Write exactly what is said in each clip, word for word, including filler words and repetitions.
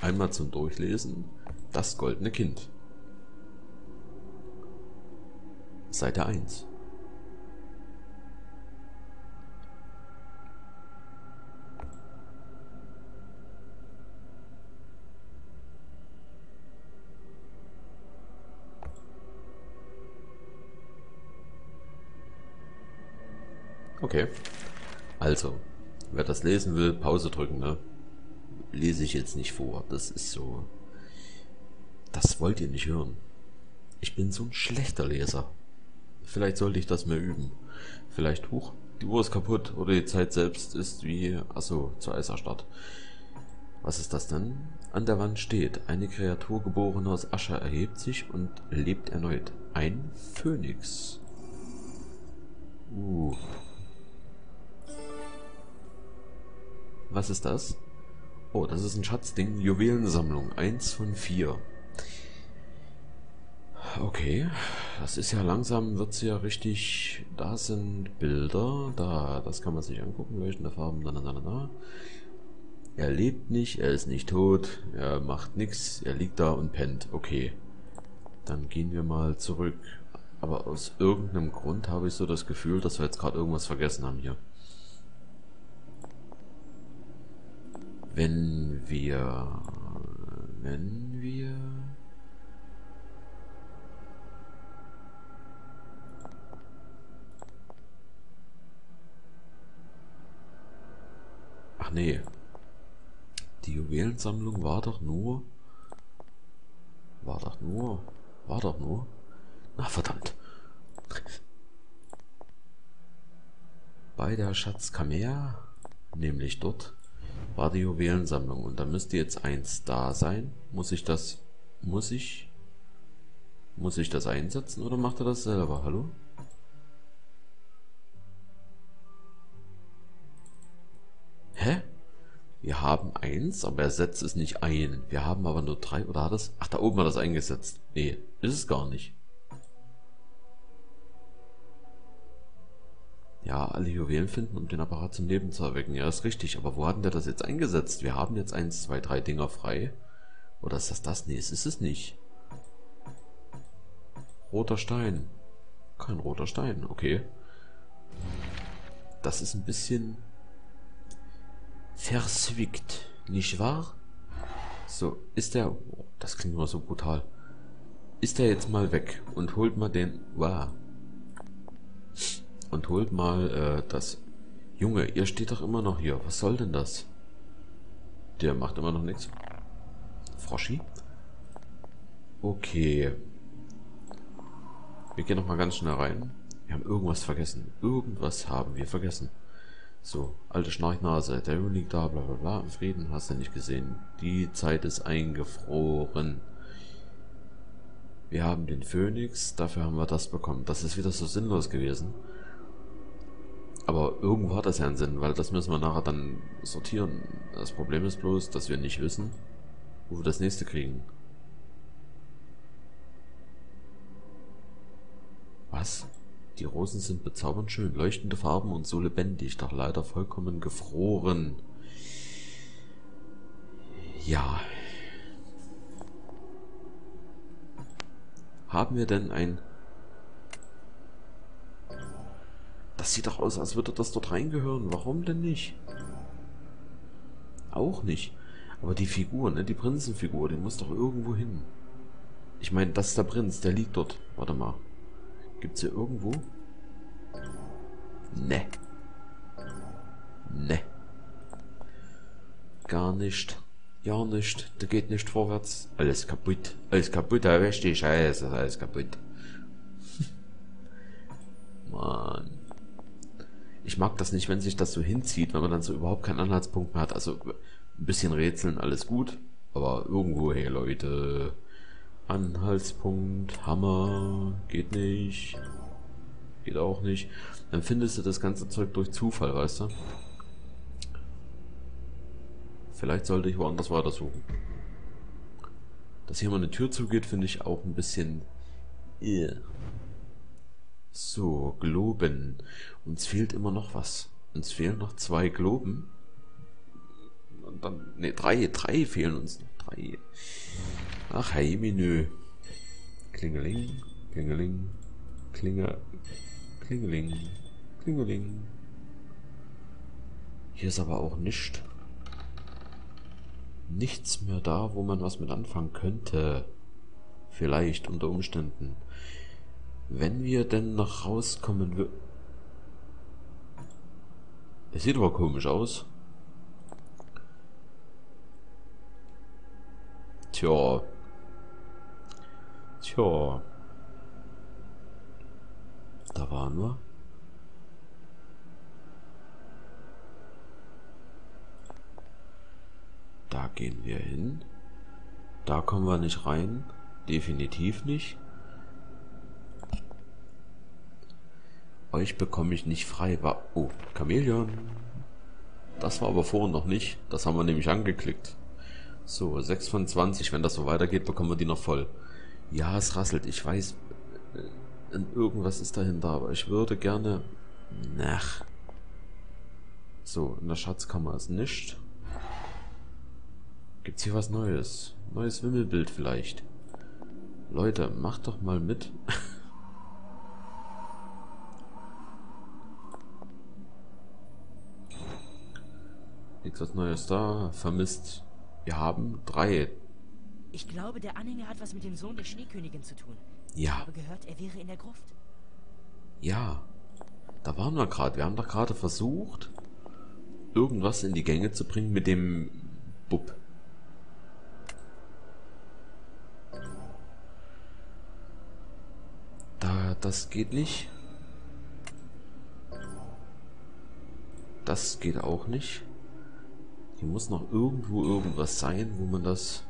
Einmal zum Durchlesen. Das goldene Kind. Seite eins. Okay. Also, wer das lesen will, Pause drücken, ne? Lese ich jetzt nicht vor. Das ist so... Das wollt ihr nicht hören. Ich bin so ein schlechter Leser. Vielleicht sollte ich das mehr üben. Vielleicht, huch, die Uhr ist kaputt oder die Zeit selbst ist wie... Achso, zur Eiserstadt. Was ist das denn? An der Wand steht, eine Kreatur geboren aus Asche erhebt sich und lebt erneut. Ein Phönix. Uh. Was ist das? Oh, das ist ein Schatzding. Juwelensammlung. Eins von vier. Okay. Das ist ja langsam, wird es ja richtig... Da sind Bilder. Da, das kann man sich angucken. Leuchtende Farben. Na, na, na, na. Er lebt nicht. Er ist nicht tot. Er macht nichts. Er liegt da und pennt. Okay. Dann gehen wir mal zurück. Aber aus irgendeinem Grund habe ich so das Gefühl, dass wir jetzt gerade irgendwas vergessen haben hier. Wenn wir... Wenn wir... Ach nee. Die Juwelensammlung war doch nur... War doch nur... War doch nur... Na verdammt. Bei der Schatzkammer, nämlich dort, war die Juwelensammlung und da müsste jetzt eins da sein. Muss ich das... Muss ich... Muss ich das einsetzen oder macht er das selber? Hallo? Hä? Wir haben eins, aber er setzt es nicht ein. Wir haben aber nur drei, oder hat es... Ach, da oben hat er es eingesetzt. Nee, ist es gar nicht. Ja, alle Juwelen finden, um den Apparat zum Leben zu erwecken. Ja, ist richtig. Aber wo hat denn der das jetzt eingesetzt? Wir haben jetzt eins, zwei, drei Dinger frei. Oder ist das das? Nee, es ist es nicht. Roter Stein. Kein roter Stein, okay. Das ist ein bisschen verzwickt, nicht wahr? So, ist der... Oh, das klingt immer so brutal. Ist der jetzt mal weg und holt mal den... Wow. Und holt mal äh, das... Junge, ihr steht doch immer noch hier. Was soll denn das? Der macht immer noch nichts. Froschi? Okay. Wir gehen noch mal ganz schnell rein. Wir haben irgendwas vergessen. Irgendwas haben wir vergessen. So, alte Schnarchnase. Der Junge liegt da, bla bla bla. Im Frieden, hast du nicht gesehen. Die Zeit ist eingefroren. Wir haben den Phönix. Dafür haben wir das bekommen. Das ist wieder so sinnlos gewesen. Aber irgendwo hat das ja einen Sinn, weil das müssen wir nachher dann sortieren. Das Problem ist bloß, dass wir nicht wissen, wo wir das nächste kriegen. Was? Die Rosen sind bezaubernd schön, leuchtende Farben und so lebendig, doch leider vollkommen gefroren. Ja. Haben wir denn ein... Das sieht doch aus, als würde das dort reingehören. Warum denn nicht? Auch nicht. Aber die Figur, ne, die Prinzenfigur, die muss doch irgendwo hin. Ich meine, das ist der Prinz, der liegt dort. Warte mal. Gibt's hier irgendwo? Ne. Ne. Gar nicht. Ja nicht. Da geht nicht vorwärts. Alles kaputt. Alles kaputt, da wäscht die Scheiße. Alles kaputt. Mann. Ich mag das nicht, wenn sich das so hinzieht, wenn man dann so überhaupt keinen Anhaltspunkt mehr hat. Also ein bisschen rätseln, alles gut. Aber irgendwo, hey Leute... Anhaltspunkt, Hammer, geht nicht, geht auch nicht. Dann findest du das ganze Zeug durch Zufall, weißt du? Vielleicht sollte ich woanders weitersuchen. Dass hier mal eine Tür zugeht, finde ich auch ein bisschen... Ew. So, Globen. Uns fehlt immer noch was. Uns fehlen noch zwei Globen. Und dann... Ne, drei, drei fehlen uns noch. frei. Ach, hey, Menü. Klingeling, klingeling, klinge, klingeling, klingeling. Hier ist aber auch nicht, nichts mehr da, wo man was mit anfangen könnte. Vielleicht unter Umständen. Wenn wir denn noch rauskommen würden. Es sieht aber komisch aus. Tja. Tja. Da waren wir. Da gehen wir hin. Da kommen wir nicht rein. Definitiv nicht. Euch bekomme ich nicht frei. War oh, Chamäleon. Das war aber vorhin noch nicht. Das haben wir nämlich angeklickt. So, sechs von zwanzig. Wenn das so weitergeht, bekommen wir die noch voll. Ja, es rasselt. Ich weiß, irgendwas ist dahinter, aber ich würde gerne... Nach. So, in der Schatzkammer ist nichts. Gibt's hier was Neues? Neues Wimmelbild vielleicht. Leute, macht doch mal mit. Nichts was Neues da. Vermisst. Wir haben drei. Ich glaube, der Anhänger hat was mit dem Sohn der Schneekönigin zu tun. Ja. Ich habe gehört, er wäre in der Gruft. Ja. Da waren wir gerade. Wir haben doch gerade versucht, irgendwas in die Gänge zu bringen mit dem Bub. Da, das geht nicht. Das geht auch nicht. Hier muss noch irgendwo irgendwas sein, wo man das...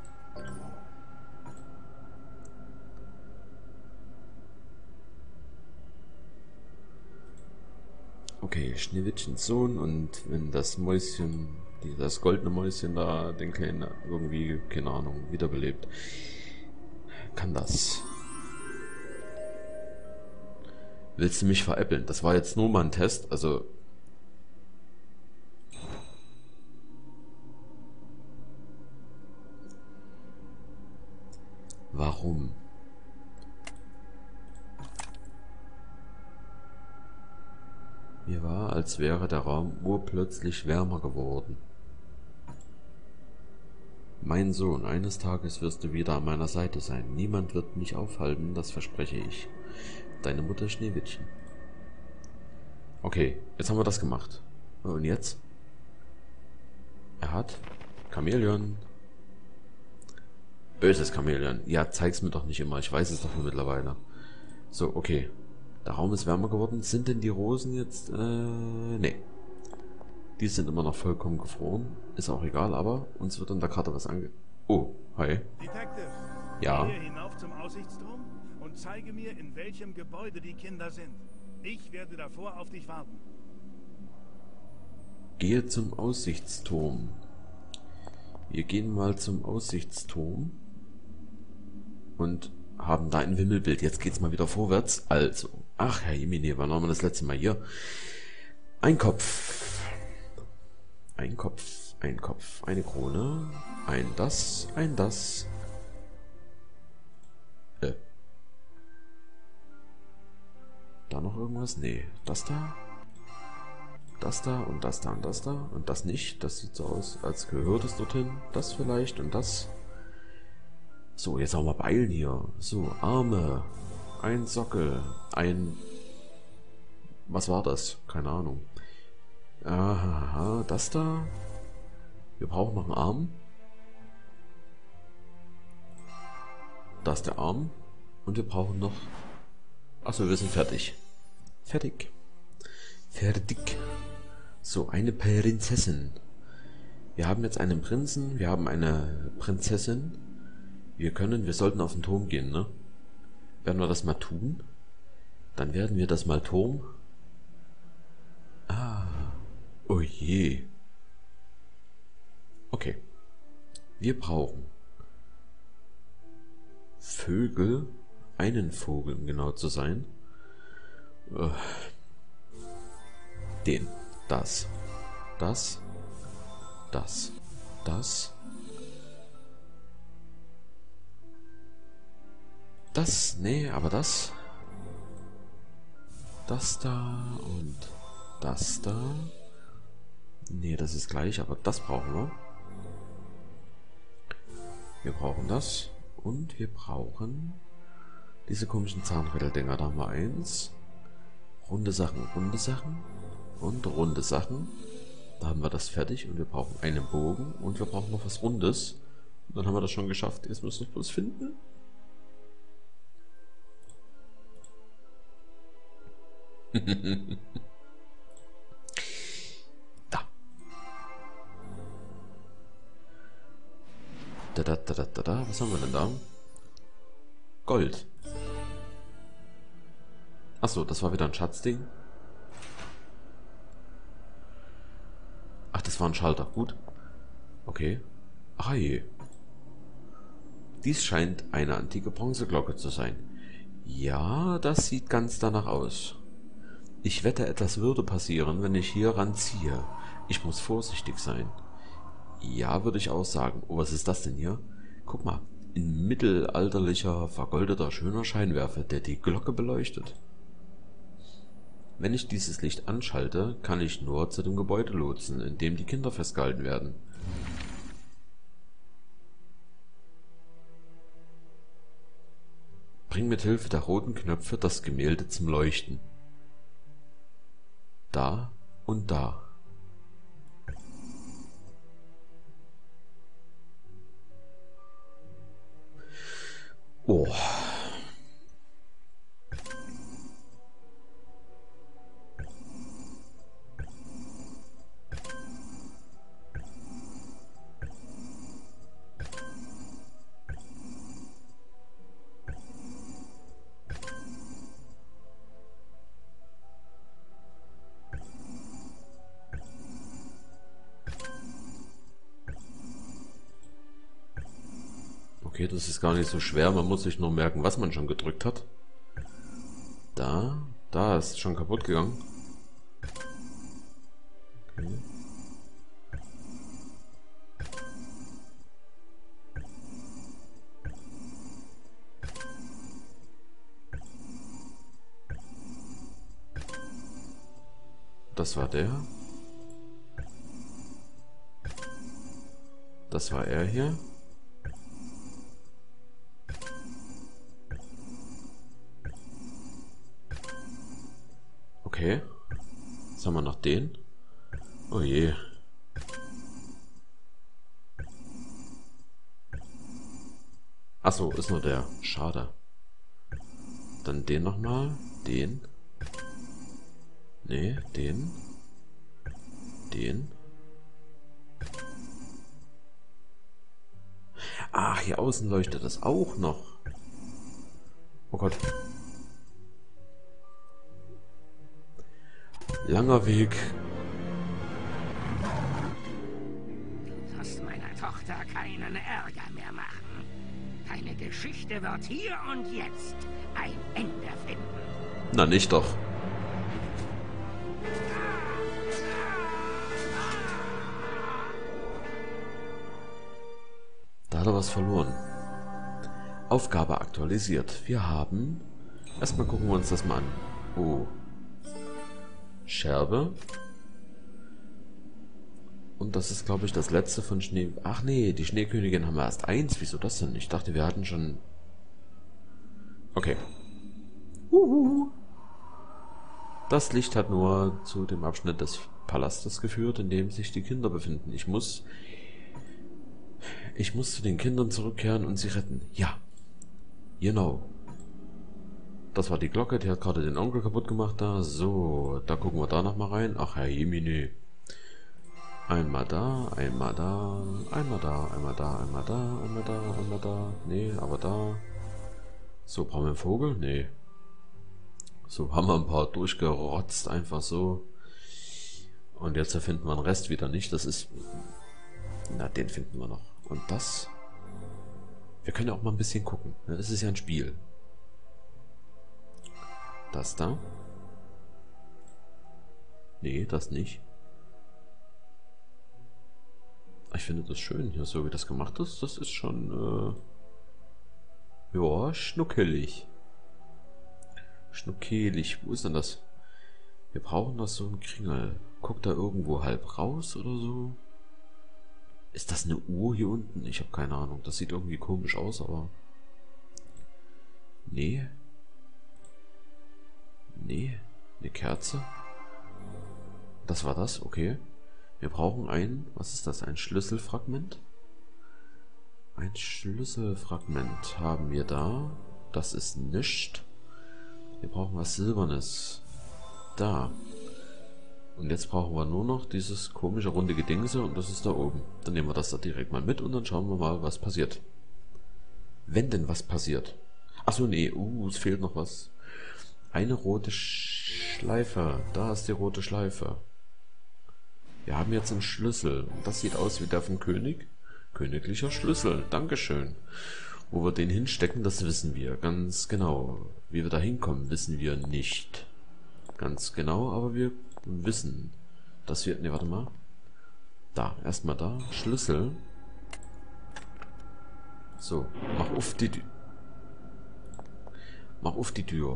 Okay, Schneewittchens Sohn, und wenn das Mäuschen, die, das goldene Mäuschen da, den kleinen irgendwie, keine Ahnung, wiederbelebt, kann das. Willst du mich veräppeln? Das war jetzt nur mal ein Test, also... Warum? Mir war, als wäre der Raum urplötzlich wärmer geworden. Mein Sohn, eines Tages wirst du wieder an meiner Seite sein. Niemand wird mich aufhalten, das verspreche ich. Deine Mutter Schneewittchen. Okay, jetzt haben wir das gemacht. Und jetzt? Er hat Chamäleon. Böses Chamäleon. Ja, zeig's mir doch nicht immer. Ich weiß es doch nur mittlerweile. So, okay. Der Raum ist wärmer geworden. Sind denn die Rosen jetzt... Äh, nee. Die sind immer noch vollkommen gefroren. Ist auch egal, aber uns wird an der Karte was ange... Oh, hi. Detective, Ja. gehe hinauf zum Aussichtsturm und zeige mir, in welchem Gebäude die Kinder sind. Ich werde davor auf dich warten. Gehe zum Aussichtsturm. Wir gehen mal zum Aussichtsturm. Und haben da ein Wimmelbild. Jetzt geht's mal wieder vorwärts. Also, ach Herr Jemine, wann waren wir das letzte Mal hier? Ein Kopf. Ein Kopf, ein Kopf, eine Krone. Ein das, ein das. Äh. Da noch irgendwas? Nee. Das da? Das da und das da und das da. Und das nicht. Das sieht so aus, als gehört es dorthin. Das vielleicht und das. So, jetzt auch mal beeilen hier. So, Arme. Ein Sockel. Ein... Was war das? Keine Ahnung. Aha, das da. Wir brauchen noch einen Arm. Da ist der Arm. Und wir brauchen noch... Achso, wir sind fertig. Fertig. Fertig. So, eine Prinzessin. Wir haben jetzt einen Prinzen. Wir haben eine Prinzessin. Wir können, wir sollten auf den Turm gehen, ne? Werden wir das mal tun? Dann werden wir das mal Turm. Ah. Oh je. Okay. Wir brauchen Vögel. Einen Vogel, um genau zu sein. Den. Das. Das. Das. Das. das, nee, aber das. Das da und das da. Nee, das ist gleich, aber das brauchen wir. Wir brauchen das. Und wir brauchen diese komischen Zahnrädeldinger. Da haben wir eins. Runde Sachen, runde Sachen. Und runde Sachen. Da haben wir das fertig. Und wir brauchen einen Bogen. Und wir brauchen noch was Rundes. Und dann haben wir das schon geschafft. Jetzt müssen wir es bloß finden. Da. Da, da, da, da, da, da. Was haben wir denn da? Gold. Achso, das war wieder ein Schatzding. Ach, das war ein Schalter. Gut. Okay. Ach je. Dies scheint eine antike Bronzeglocke zu sein. Ja, das sieht ganz danach aus. Ich wette, etwas würde passieren, wenn ich hier ranziehe. Ich muss vorsichtig sein. Ja, würde ich auch sagen. Oh, was ist das denn hier? Guck mal. Ein mittelalterlicher, vergoldeter, schöner Scheinwerfer, der die Glocke beleuchtet. Wenn ich dieses Licht anschalte, kann ich nur zu dem Gebäude lotsen, in dem die Kinder festgehalten werden. Bring mit Hilfe der roten Knöpfe das Gemälde zum Leuchten. Da und da. Oh. Okay, das ist gar nicht so schwer. Man muss sich nur merken, was man schon gedrückt hat. Da, da ist schon kaputt gegangen. Okay. Das war der. Das war er hier. Okay. Jetzt haben wir noch den. Oh je. Achso, ist nur der. Schade. Dann den nochmal. Den. Nee, den. Den. Ach, hier außen leuchtet das auch noch. Oh Gott. Langer Weg. Du wirst meiner Tochter keinen Ärger mehr machen. Deine Geschichte wird hier und jetzt ein Ende finden. Na, nicht doch. Da hat er was verloren. Aufgabe aktualisiert. Wir haben... Erstmal gucken wir uns das mal an. Oh. Scherbe. Und das ist, glaube ich, das letzte von Schnee... Ach nee, die Schneekönigin haben wir erst eins. Wieso das denn? Ich dachte, wir hatten schon... Okay. Uhu. Das Licht hat nur zu dem Abschnitt des Palastes geführt, in dem sich die Kinder befinden. Ich muss... Ich muss zu den Kindern zurückkehren und sie retten. Ja. Genau. Das war die Glocke, die hat gerade den Onkel kaputt gemacht da. So, da gucken wir da nochmal rein. Ach, Herr Jemine. Einmal da, einmal da, einmal da, einmal da, einmal da, einmal da, einmal da. Nee, aber da. So, brauchen wir einen Vogel? Nee. So, haben wir ein paar durchgerotzt, einfach so. Und jetzt finden wir den Rest wieder nicht. Das ist... Na, den finden wir noch. Und das... Wir können ja auch mal ein bisschen gucken. Das ist ja ein Spiel. Das da? Nee, das nicht. Ich finde das schön hier, so wie das gemacht ist. Das ist schon... Äh Ja, schnuckelig. Schnuckelig. Wo ist denn das? Wir brauchen das so ein Kringel. Guckt da irgendwo halb raus oder so? Ist das eine Uhr hier unten? Ich habe keine Ahnung. Das sieht irgendwie komisch aus, aber... Nee. Nee. Eine Kerze. Das war das, okay. Wir brauchen ein... Was ist das? Ein Schlüsselfragment? Ein Schlüsselfragment haben wir da. Das ist nichts. Wir brauchen was Silbernes. Da. Und jetzt brauchen wir nur noch dieses komische runde Gedingse und das ist da oben. Dann nehmen wir das da direkt mal mit und dann schauen wir mal, was passiert. Wenn denn was passiert. Achso, nee, uh, es fehlt noch was. Eine rote Schleife. Da ist die rote Schleife. Wir haben jetzt einen Schlüssel. Das sieht aus wie der vom König. Königlicher Schlüssel. Dankeschön. Wo wir den hinstecken, das wissen wir. Ganz genau. Wie wir da hinkommen, wissen wir nicht. Ganz genau, aber wir wissen, dass wir... Ne, warte mal. Da, erstmal da. Schlüssel. So, mach auf die Tür. Mach auf die Tür.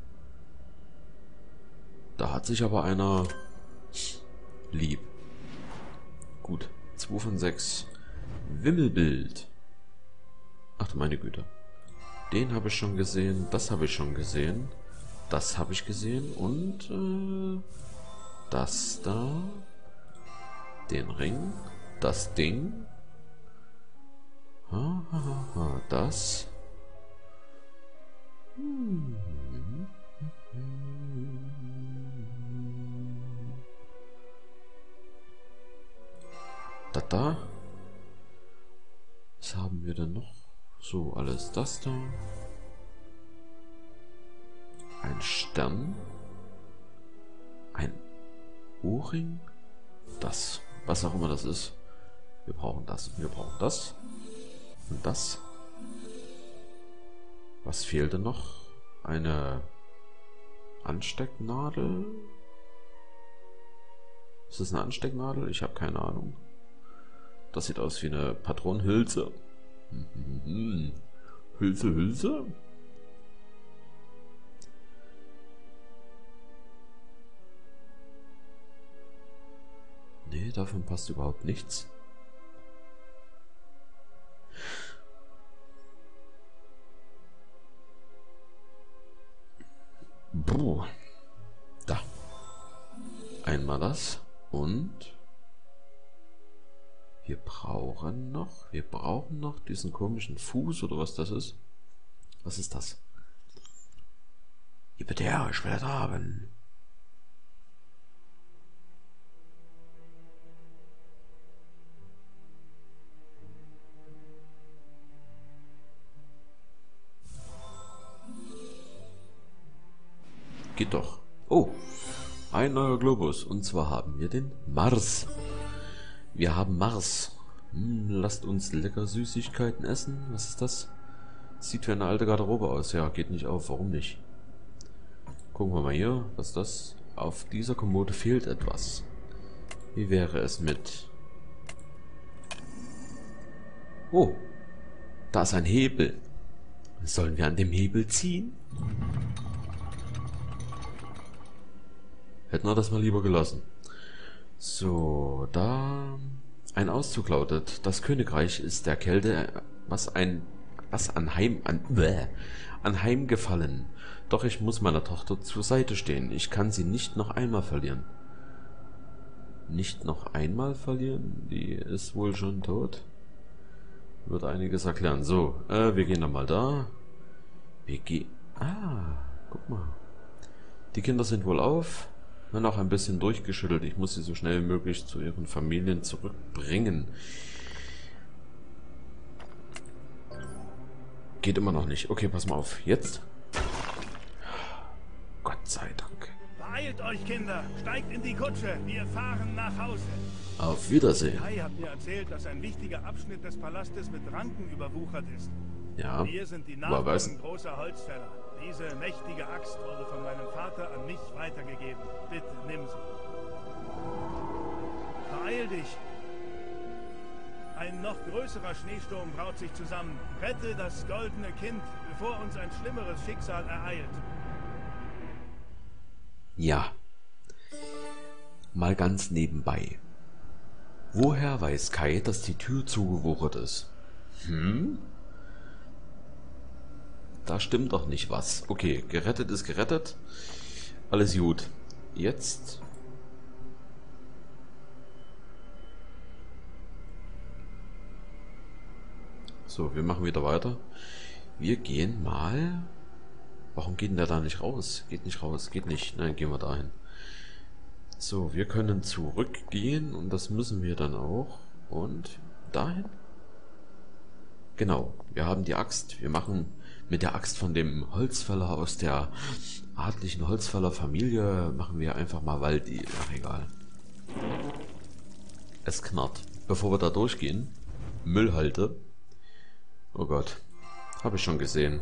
Da hat sich aber einer lieb. Gut. zwei von sechs. Wimmelbild. Ach du meine Güte. Den habe ich schon gesehen. Das habe ich schon gesehen. Das habe ich gesehen. Und äh, das da. Den Ring. Das Ding. Ha, ha, ha, ha. Das. Hm. Da, da. Was haben wir denn noch? So, alles das da. Ein Stern. Ein Ohrring. Das. Was auch immer das ist. Wir brauchen das. Wir brauchen das. Und das. Was fehlte noch? Eine Anstecknadel. Ist das eine Anstecknadel? Ich habe keine Ahnung. Das sieht aus wie eine Patronenhülse. Hülse, Hülse? Nee, davon passt überhaupt nichts. Puh. Da. Einmal das und wir brauchen noch, wir brauchen noch diesen komischen Fuß oder was das ist. Was ist das? Ja, bitte her, ich will das haben. Geht doch. Oh, ein neuer Globus. Und zwar haben wir den Mars. Wir haben Mars. Hm, lasst uns lecker Süßigkeiten essen. Was ist das? Sieht wie eine alte Garderobe aus. Ja, geht nicht auf. Warum nicht? Gucken wir mal hier. Was ist das? Auf dieser Kommode fehlt etwas. Wie wäre es mit... Oh, da ist ein Hebel. Sollen wir an dem Hebel ziehen? Hätten wir das mal lieber gelassen. So, da... Ein Auszug lautet, das Königreich ist der Kälte, was ein... was anheim... An, bäh, anheimgefallen. Doch ich muss meiner Tochter zur Seite stehen. Ich kann sie nicht noch einmal verlieren. Nicht noch einmal verlieren? Die ist wohl schon tot. Wird einiges erklären. So, äh, wir gehen dann mal da. Wir gehen... Ah, guck mal. Die Kinder sind wohl auf. Nur noch ein bisschen durchgeschüttelt. Ich muss sie so schnell wie möglich zu ihren Familien zurückbringen. Geht immer noch nicht. Okay, pass mal auf. Jetzt. Gott sei Dank. Beeilt euch, Kinder. Steigt in die Kutsche. Wir fahren nach Hause. Auf Wiedersehen. Kai hat mir erzählt, dass ein wichtiger Abschnitt des Palastes mit Ranken überwuchert ist. Ja, Wir sind die woher weiß? Nachkommen großer Holzfäller. Diese mächtige Axt wurde von meinem Vater an mich weitergegeben. Bitte, nimm sie. Beeil dich. Ein noch größerer Schneesturm braut sich zusammen. Rette das goldene Kind, bevor uns ein schlimmeres Schicksal ereilt. Ja. Mal ganz nebenbei. Woher weiß Kai, dass die Tür zugewuchert ist? Hm? Da stimmt doch nicht was. Okay, gerettet ist gerettet. Alles gut. Jetzt... So, wir machen wieder weiter. Wir gehen mal... Warum geht denn der da nicht raus? Geht nicht raus, geht nicht. Nein, gehen wir dahin. So, wir können zurückgehen und das müssen wir dann auch. Und dahin? Genau, wir haben die Axt. Wir machen mit der Axt von dem Holzfäller aus der adligen Holzfäller-Familie, machen wir einfach mal Waldi. Ach, egal. Es knarrt. Bevor wir da durchgehen, Müllhalde. Oh Gott, habe ich schon gesehen.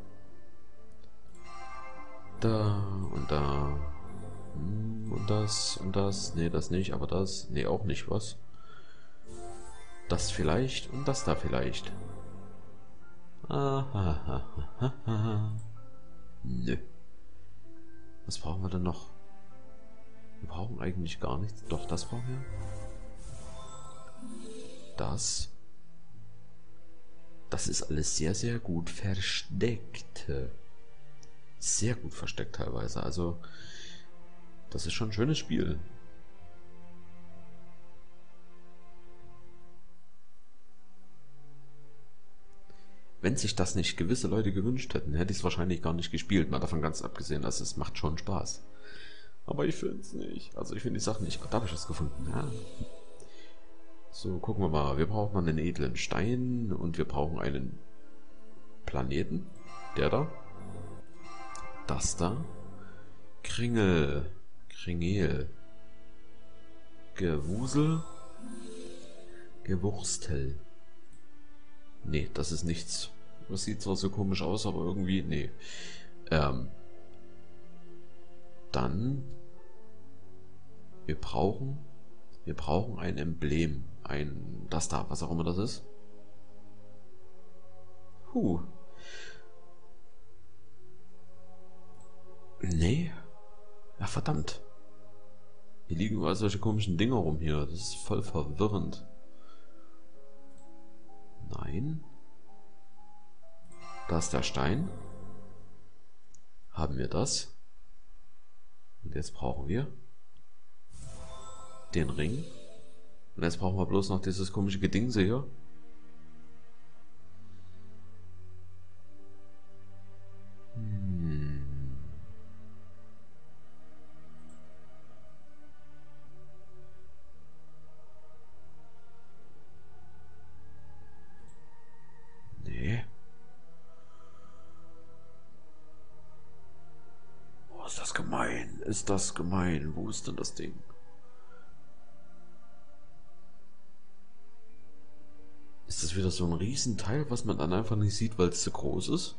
Da und da. Und das und das. Nee, das nicht, aber das. Nee, auch nicht. Was? Das vielleicht und das da vielleicht. Aha. Nö. Was brauchen wir denn noch? Wir brauchen eigentlich gar nichts. Doch, das brauchen wir. Das. Das ist alles sehr, sehr gut versteckt. Sehr gut versteckt teilweise. Also, das ist schon ein schönes Spiel. Wenn sich das nicht gewisse Leute gewünscht hätten, hätte ich es wahrscheinlich gar nicht gespielt. Mal davon ganz abgesehen, dass es macht schon Spaß. Aber ich finde es nicht. Also ich finde die Sachen nicht. Da habe ich was gefunden. Ja. So, gucken wir mal. Wir brauchen einen edlen Stein und wir brauchen einen Planeten. Der da. Das da. Kringel. Kringel. Gewusel. Gewurstel. Nee, das ist nichts. Das sieht zwar so komisch aus, aber irgendwie, nee. Ähm. Dann. Wir brauchen. Wir brauchen ein Emblem. Ein. Das da, was auch immer das ist. Huh. Nee. Ja, verdammt. Hier liegen überall solche komischen Dinger rum hier. Das ist voll verwirrend. Nein. Da ist der Stein. Haben wir das. Und jetzt brauchen wir den Ring. Und jetzt brauchen wir bloß noch dieses komische Gedingse hier. Hm. Nee. Oh, ist das gemein. Ist das gemein. Wo ist denn das Ding? Ist das wieder so ein Riesenteil, was man dann einfach nicht sieht, weil es zu groß ist?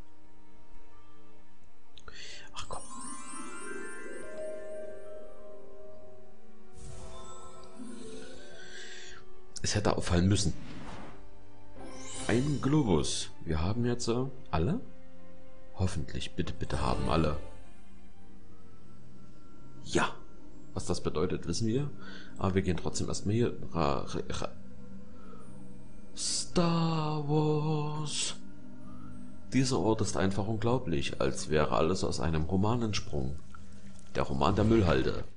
Ach komm. Es hätte auffallen müssen. Ein Globus. Wir haben jetzt äh, alle? Hoffentlich. Bitte, bitte haben alle. Ja. Was das bedeutet, wissen wir. Aber wir gehen trotzdem erstmal hier. Ra, ra, ra. Star Wars. Dieser Ort ist einfach unglaublich, als wäre alles aus einem Roman entsprungen. Der Roman der Müllhalde.